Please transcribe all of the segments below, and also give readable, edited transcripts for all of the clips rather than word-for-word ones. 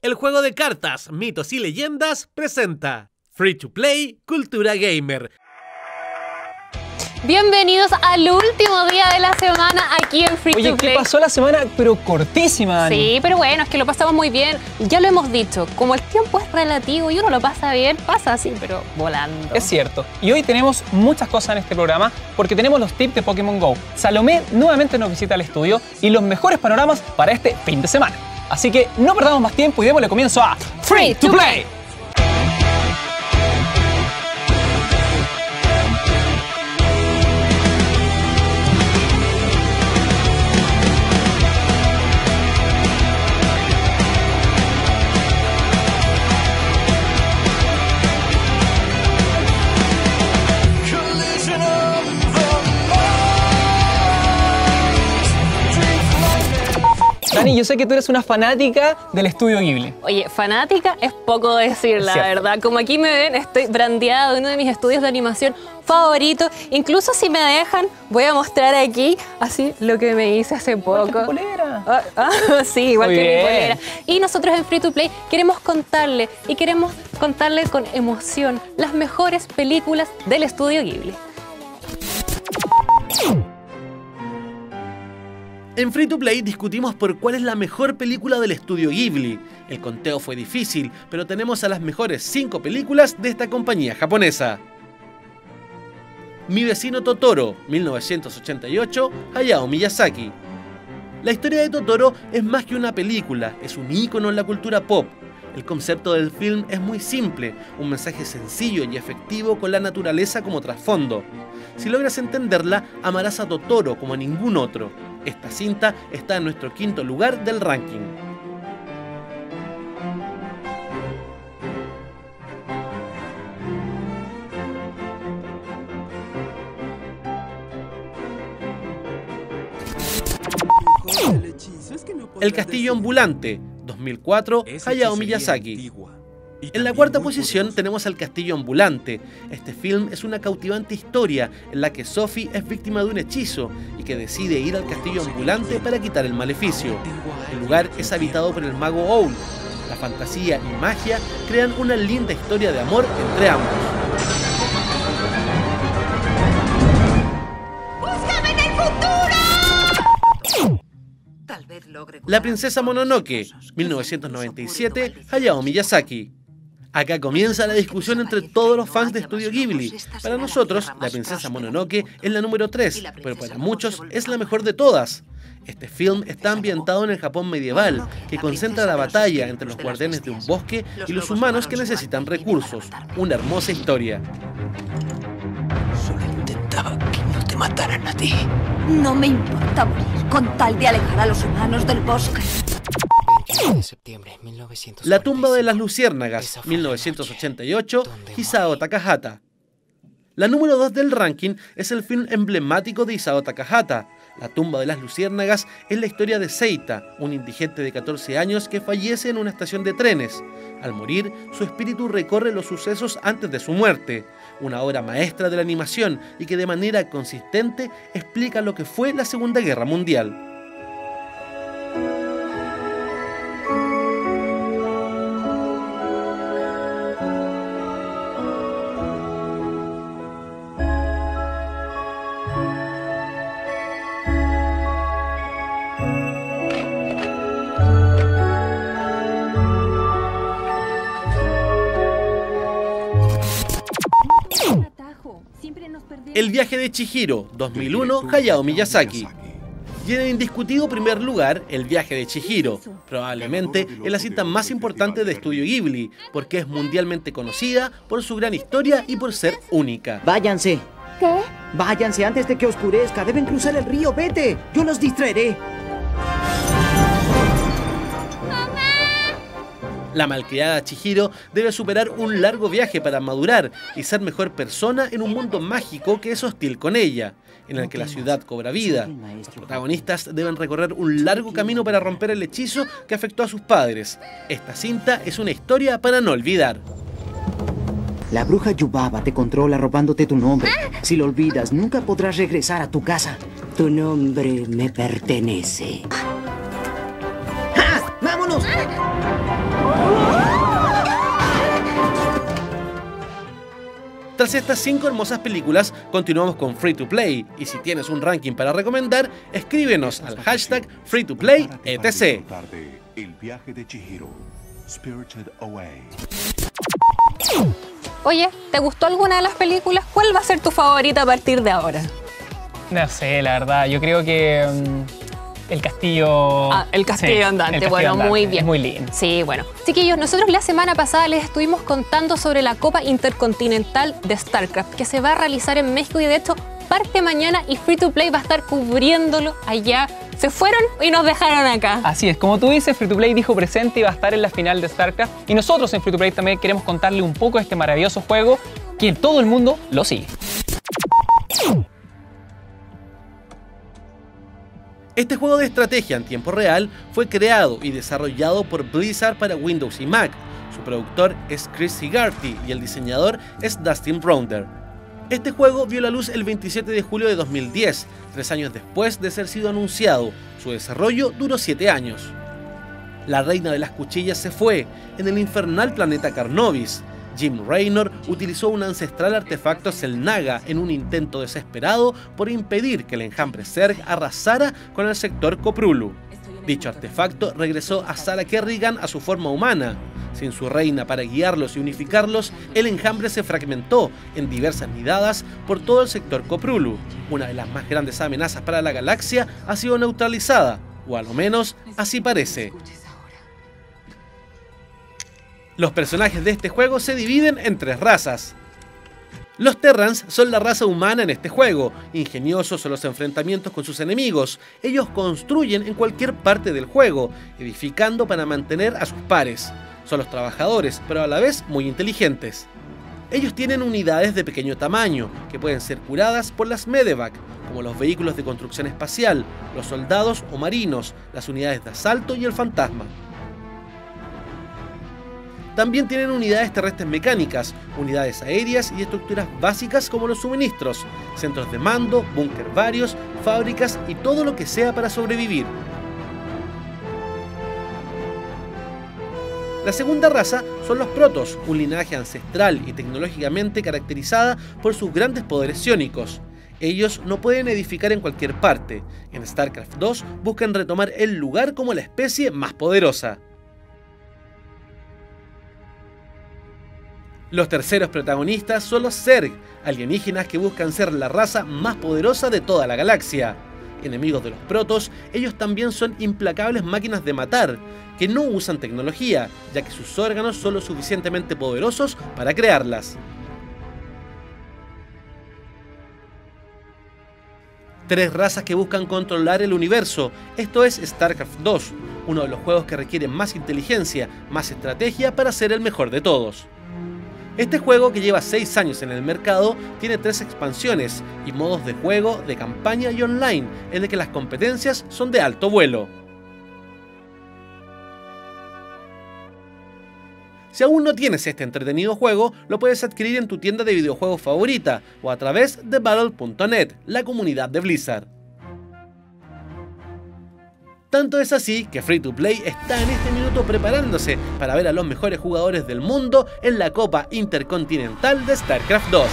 El juego de cartas, mitos y leyendas presenta Free to Play Cultura Gamer. Bienvenidos al último día de la semana aquí en Free to Play. Oye, ¿qué pasó la semana? Pero cortísima, Dani. Sí, pero bueno, es que lo pasamos muy bien. Ya lo hemos dicho, como el tiempo es relativo y uno lo pasa bien, pasa así, pero volando. Es cierto. Y hoy tenemos muchas cosas en este programa porque tenemos los tips de Pokémon GO. Salomé nuevamente nos visita al estudio y los mejores panoramas para este fin de semana. Así que no perdamos más tiempo y démosle comienzo a Free to Play. Dani, yo sé que tú eres una fanática del estudio Ghibli. Oye, fanática es poco decir, la verdad. Como aquí me ven, estoy brandeada de uno de mis estudios de animación favoritos. Incluso si me dejan, voy a mostrar aquí así lo que me hice hace poco. ¿Igual que tu polera? Sí, igual Muy que bien. mi polera. Y nosotros en Free to Play queremos contarle con emoción las mejores películas del estudio Ghibli. En Free to Play discutimos por cuál es la mejor película del estudio Ghibli. El conteo fue difícil, pero tenemos a las mejores 5 películas de esta compañía japonesa. Mi vecino Totoro, 1988, Hayao Miyazaki. La historia de Totoro es más que una película, es un ícono en la cultura pop. El concepto del film es muy simple, un mensaje sencillo y efectivo con la naturaleza como trasfondo. Si logras entenderla, amarás a Totoro como a ningún otro. Esta cinta está en nuestro 5º lugar del ranking. El castillo ambulante, 2004, Hayao Miyazaki. En la 4ª posición tenemos al castillo ambulante. Este film es una cautivante historia en la que Sophie es víctima de un hechizo y que decide ir al castillo ambulante para quitar el maleficio. El lugar es habitado por el mago Owl. La fantasía y magia crean una linda historia de amor entre ambos. ¡Búscame en el futuro! Tal vez logre La princesa Mononoke, 1997, Hayao Miyazaki. Acá comienza la discusión entre todos los fans de Estudio Ghibli. Para nosotros, la princesa Mononoke es la número 3, pero para muchos es la mejor de todas. Este film está ambientado en el Japón medieval, que concentra la batalla entre los guardianes de un bosque y los humanos que necesitan recursos. Una hermosa historia. Solo intentaba que no te mataran a ti. No me importa morir con tal de alejar a los humanos del bosque. 29 de septiembre de 1945. La tumba de las luciérnagas, 1988, Isao Takahata. La número 2 del ranking es el film emblemático de Isao Takahata. La tumba de las luciérnagas es la historia de Seita, un indigente de 14 años que fallece en una estación de trenes. Al morir, su espíritu recorre los sucesos antes de su muerte. Una obra maestra de la animación y que de manera consistente explica lo que fue la Segunda Guerra Mundial. El viaje de Chihiro, 2001, Hayao Miyazaki. Y en el indiscutido primer lugar, El viaje de Chihiro. Probablemente es la cinta más importante de Estudio Ghibli, porque es mundialmente conocida por su gran historia y por ser única. Váyanse. ¿Qué? Váyanse antes de que oscurezca. Deben cruzar el río. Vete. Yo los distraeré. La malcriada Chihiro debe superar un largo viaje para madurar y ser mejor persona en un mundo mágico que es hostil con ella, en el que la ciudad cobra vida. Los protagonistas deben recorrer un largo camino para romper el hechizo que afectó a sus padres. Esta cinta es una historia para no olvidar. La bruja Yubaba te controla robándote tu nombre. Si lo olvidas, nunca podrás regresar a tu casa. Tu nombre me pertenece. ¡Ja! ¡Vámonos! Tras estas 5 hermosas películas, continuamos con Free to Play, y si tienes un ranking para recomendar, escríbenos al hashtag FreeToPlayETC. El viaje de Chihiro, Spirited Away. Oye, ¿te gustó alguna de las películas? ¿Cuál va a ser tu favorita a partir de ahora? No sé, la verdad. Yo creo que el castillo... El castillo sí, andante. el castillo Bueno, andante. muy bien. Es muy lindo. Sí, bueno. Chiquillos, nosotros la semana pasada les estuvimos contando sobre la Copa Intercontinental de StarCraft, que se va a realizar en México y de hecho parte mañana y Free to Play va a estar cubriéndolo allá. Se fueron y nos dejaron acá. Así es, como tú dices, Free to Play dijo presente y va a estar en la final de StarCraft. Y nosotros en Free to Play también queremos contarle un poco de este maravilloso juego que todo el mundo lo sigue. Este juego de estrategia en tiempo real fue creado y desarrollado por Blizzard para Windows y Mac. Su productor es Chris Sigarty y el diseñador es Dustin Browder. Este juego vio la luz el 27 de julio de 2010, 3 años después de ser sido anunciado. Su desarrollo duró 7 años. La reina de las cuchillas se fue en el infernal planeta Carnovis. Jim Raynor utilizó un ancestral artefacto Xel'Naga en un intento desesperado por impedir que el enjambre Zerg arrasara con el sector Coprulu. Dicho artefacto regresó a Sarah Kerrigan a su forma humana. Sin su reina para guiarlos y unificarlos, el enjambre se fragmentó en diversas nidadas por todo el sector Coprulu. Una de las más grandes amenazas para la galaxia ha sido neutralizada, o a lo menos así parece. Los personajes de este juego se dividen en 3 razas. Los Terrans son la raza humana en este juego, ingeniosos en los enfrentamientos con sus enemigos. Ellos construyen en cualquier parte del juego, edificando para mantener a sus pares. Son los trabajadores, pero a la vez muy inteligentes. Ellos tienen unidades de pequeño tamaño, que pueden ser curadas por las Medevac, como los vehículos de construcción espacial, los soldados o marinos, las unidades de asalto y el fantasma. También tienen unidades terrestres mecánicas, unidades aéreas y estructuras básicas como los suministros, centros de mando, búnker varios, fábricas y todo lo que sea para sobrevivir. La segunda raza son los Protoss, un linaje ancestral y tecnológicamente caracterizada por sus grandes poderes psiónicos. Ellos no pueden edificar en cualquier parte. En StarCraft 2 buscan retomar el lugar como la especie más poderosa. Los terceros protagonistas son los Zerg, alienígenas que buscan ser la raza más poderosa de toda la galaxia. Enemigos de los Protoss, ellos también son implacables máquinas de matar, que no usan tecnología, ya que sus órganos son lo suficientemente poderosos para crearlas. 3 razas que buscan controlar el universo, esto es StarCraft 2, uno de los juegos que requiere más inteligencia, más estrategia para ser el mejor de todos. Este juego, que lleva 6 años en el mercado, tiene 3 expansiones y modos de juego de campaña y online, en el que las competencias son de alto vuelo. Si aún no tienes este entretenido juego, lo puedes adquirir en tu tienda de videojuegos favorita o a través de Battle.net, la comunidad de Blizzard. Tanto es así que Free to Play está en este minuto preparándose para ver a los mejores jugadores del mundo en la Copa Intercontinental de StarCraft 2.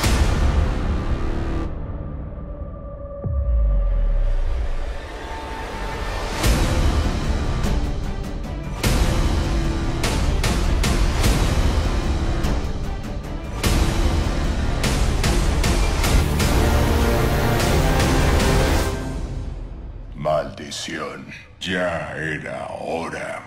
Maldición, ya era hora.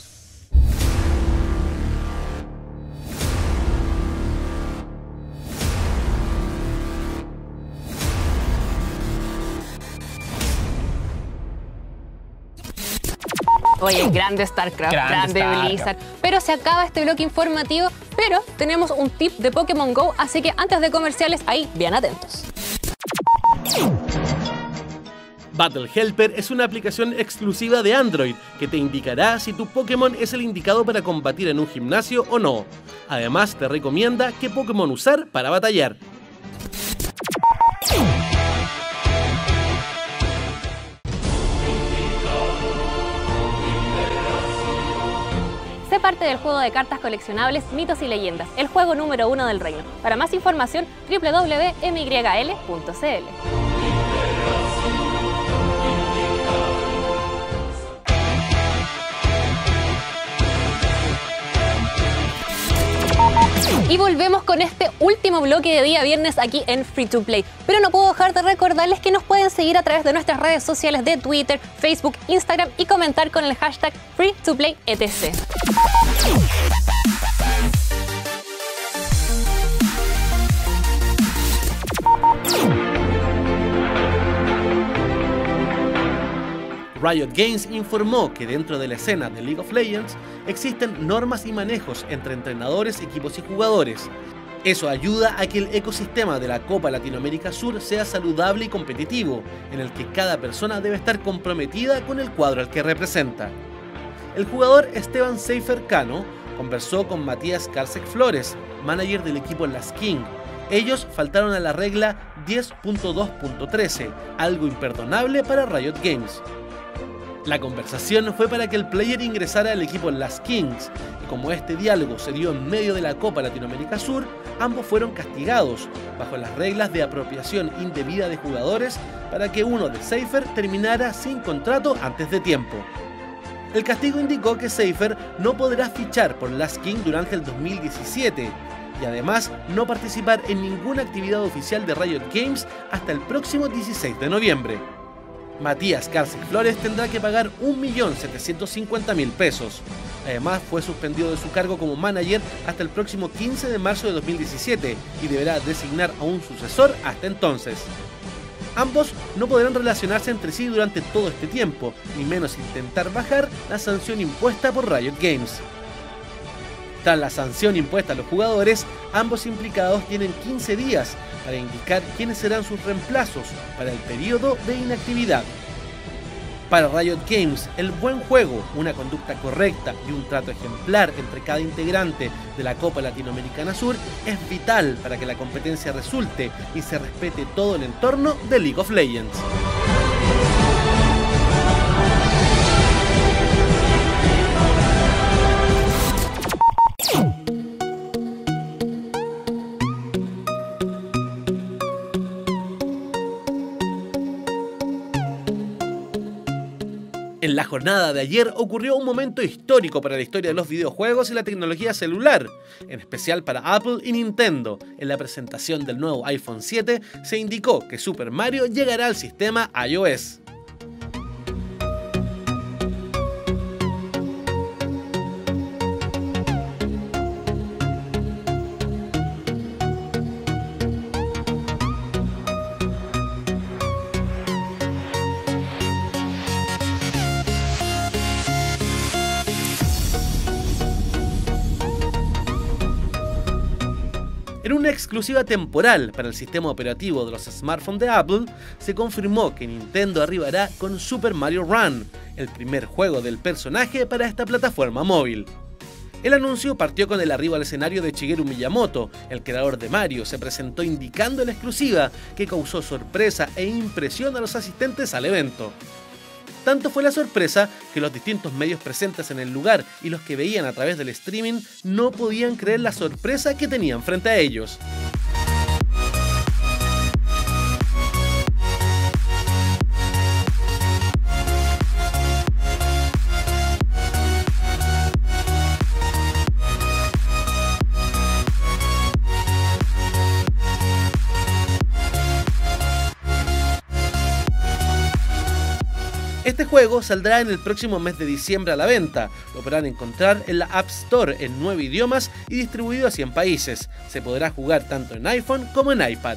Oye, grande StarCraft, grande StarCraft. Blizzard. Pero se acaba este bloque informativo, pero tenemos un tip de Pokémon GO, así que antes de comerciales, ahí, bien atentos. Battle Helper es una aplicación exclusiva de Android que te indicará si tu Pokémon es el indicado para combatir en un gimnasio o no. Además, te recomienda qué Pokémon usar para batallar. Se parte del juego de cartas coleccionables Mitos y Leyendas, el juego número 1 del reino. Para más información, www.myl.cl. Y volvemos con este último bloque de día viernes aquí en Free to Play. Pero no puedo dejar de recordarles que nos pueden seguir a través de nuestras redes sociales de Twitter, Facebook, Instagram y comentar con el hashtag FreeToPlayETC. Riot Games informó que dentro de la escena de League of Legends existen normas y manejos entre entrenadores, equipos y jugadores. Eso ayuda a que el ecosistema de la Copa Latinoamérica Sur sea saludable y competitivo, en el que cada persona debe estar comprometida con el cuadro al que representa. El jugador Esteban Seifer Cano conversó con Matías Karsek Flores, manager del equipo Las King. Ellos faltaron a la regla 10.2.13, algo imperdonable para Riot Games. La conversación fue para que el player ingresara al equipo Las Kings, y como este diálogo se dio en medio de la Copa Latinoamérica Sur, ambos fueron castigados bajo las reglas de apropiación indebida de jugadores para que uno de Seifer terminara sin contrato antes de tiempo. El castigo indicó que Seifer no podrá fichar por Las King durante el 2017 y además no participar en ninguna actividad oficial de Riot Games hasta el próximo 16 de noviembre. Matías Karsek Flores tendrá que pagar 1.750.000 pesos. Además, fue suspendido de su cargo como manager hasta el próximo 15 de marzo de 2017 y deberá designar a un sucesor hasta entonces. Ambos no podrán relacionarse entre sí durante todo este tiempo, ni menos intentar bajar la sanción impuesta por Riot Games. Tras la sanción impuesta a los jugadores, ambos implicados tienen 15 días para indicar quiénes serán sus reemplazos para el periodo de inactividad. Para Riot Games, el buen juego, una conducta correcta y un trato ejemplar entre cada integrante de la Copa Latinoamericana Sur es vital para que la competencia resulte y se respete todo el entorno de League of Legends. En la jornada de ayer ocurrió un momento histórico para la historia de los videojuegos y la tecnología celular, en especial para Apple y Nintendo. En la presentación del nuevo iPhone 7 se indicó que Super Mario llegará al sistema iOS. En una exclusiva temporal para el sistema operativo de los smartphones de Apple, se confirmó que Nintendo arribará con Super Mario Run, el primer juego del personaje para esta plataforma móvil. El anuncio partió con el arribo al escenario de Shigeru Miyamoto, el creador de Mario. Se presentó indicando en la exclusiva que causó sorpresa e impresión a los asistentes al evento. Tanto fue la sorpresa que los distintos medios presentes en el lugar y los que veían a través del streaming no podían creer la sorpresa que tenían frente a ellos. Este juego saldrá en el próximo mes de diciembre a la venta. Lo podrán encontrar en la App Store en 9 idiomas y distribuido a 100 países. Se podrá jugar tanto en iPhone como en iPad.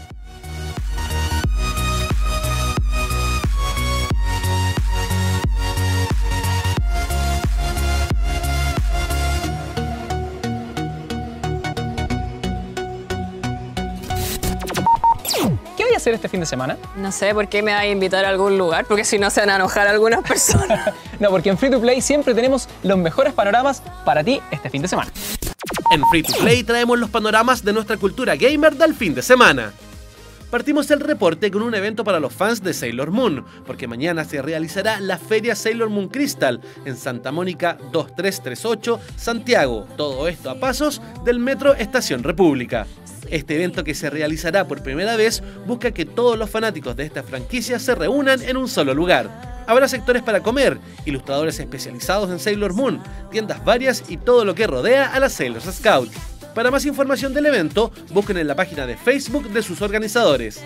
¿Qué voy a hacer este fin de semana? No sé por qué me va a invitar a algún lugar, porque si no se van a enojar algunas personas. No, porque en Free to Play siempre tenemos los mejores panoramas para ti este fin de semana. En Free to Play traemos los panoramas de nuestra cultura gamer del fin de semana. Partimos el reporte con un evento para los fans de Sailor Moon, porque mañana se realizará la Feria Sailor Moon Crystal en Santa Mónica 2338, Santiago. Todo esto a pasos del Metro Estación República. Este evento, que se realizará por primera vez, busca que todos los fanáticos de esta franquicia se reúnan en un solo lugar. Habrá sectores para comer, ilustradores especializados en Sailor Moon, tiendas varias y todo lo que rodea a las Sailor Scouts. Para más información del evento, busquen en la página de Facebook de sus organizadores.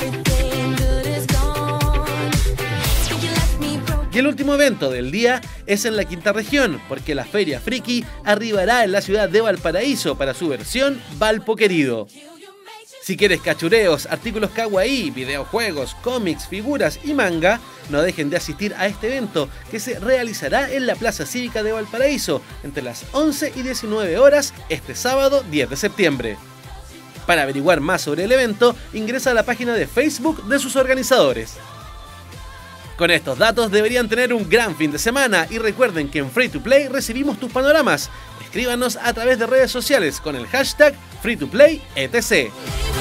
Y el último evento del día es en la quinta región, porque la Feria Friki arribará en la ciudad de Valparaíso para su versión Valpo Querido. Si quieres cachureos, artículos kawaii, videojuegos, cómics, figuras y manga, no dejen de asistir a este evento que se realizará en la Plaza Cívica de Valparaíso entre las 11 y 19 horas este sábado 10 de septiembre. Para averiguar más sobre el evento, ingresa a la página de Facebook de sus organizadores. Con estos datos deberían tener un gran fin de semana y recuerden que en Free to Play recibimos tus panoramas. Escríbanos a través de redes sociales con el hashtag FreeToPlayETC.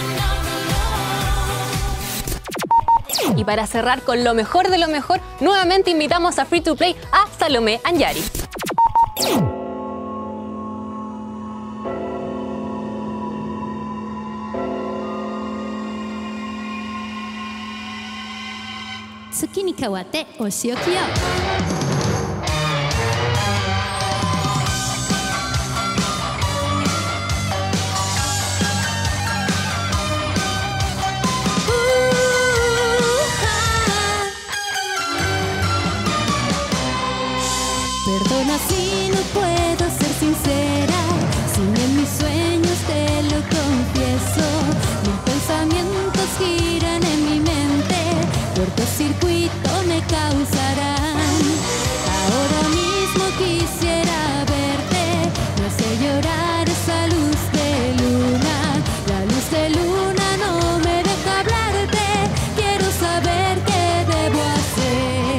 Y para cerrar con lo mejor de lo mejor, nuevamente invitamos a Free to Play a Salomé Anjari. Tsuki ni kawate oshi o kiyo. Perdona si no puedo ser sincera, si en mis sueños te lo confieso. Mis pensamientos giran en mi mente, cortocircuito me causarán. Ahora mismo quisiera verte, me hace llorar esa luz de luna. La luz de luna no me deja hablarte, quiero saber qué debo hacer.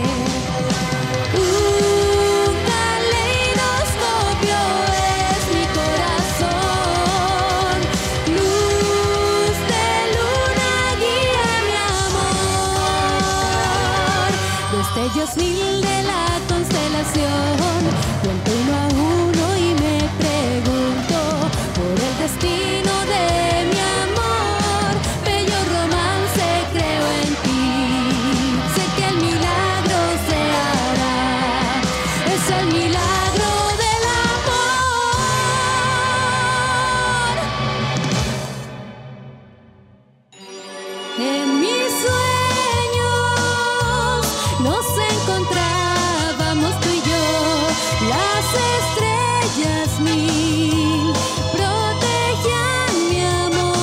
Destellos mil de la constelación, cuento uno a uno y me pregunto por el destino de mi amor. Bello romance creo en ti, sé que el milagro se hará, es el milagro del amor. En mis sueños nos encontrábamos tú y yo, las estrellas mil protegían mi amor.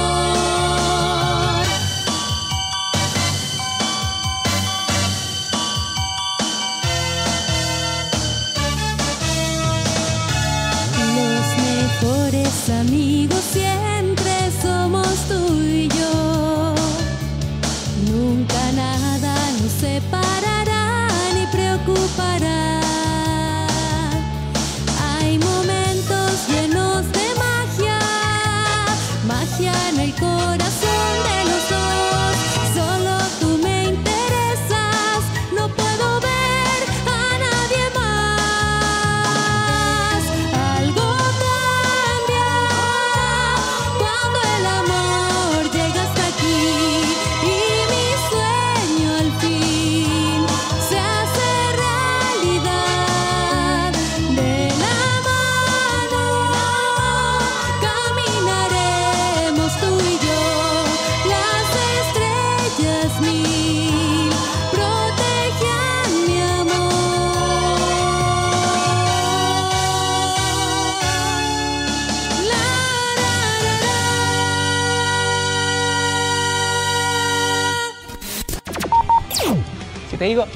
Los mejores amigos siempre somos tú y yo, nunca nada nos separará ni preocupará. Hay momentos llenos de magia, magia en el corazón de los dos. Solo tú me interesas, no puedo ver a nadie más. Algo cambia cuando el amor llega hasta aquí y mi sueño al fin se hace realidad. De la mano caminaremos tú y yo, las estrellas mil protegían mi amor. Si te digo,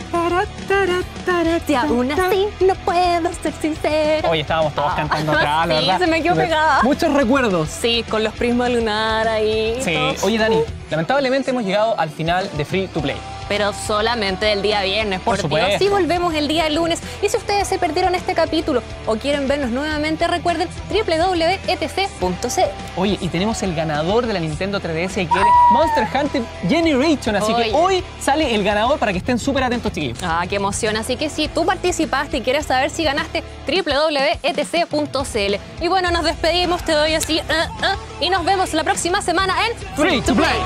Y aún así no puedo ser sincera. hoy estábamos todos cantando acá, la sí, verdad. se me quedó pegada. Muchos recuerdos. Sí, con los prismas lunar ahí. Sí, todos. oye Dani, lamentablemente hemos llegado al final de Free to Play. pero solamente el día viernes, por supuesto. Dios. Sí, volvemos el día lunes. Y si ustedes se perdieron este capítulo o quieren vernos nuevamente, recuerden www.etc.cl. Oye, y tenemos el ganador de la Nintendo 3DS que quiere Monster Hunter Generation, así que hoy sale el ganador para que estén súper atentos, chiquillos. Ah, qué emoción. Así que si tú participaste y quieres saber si ganaste, www.etc.cl. Y bueno, nos despedimos, te doy así, y nos vemos la próxima semana en Free to Play.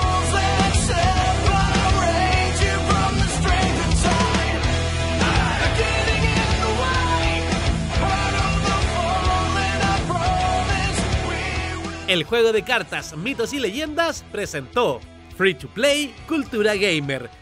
El juego de cartas, mitos y leyendas presentó Free to Play Cultura Gamer.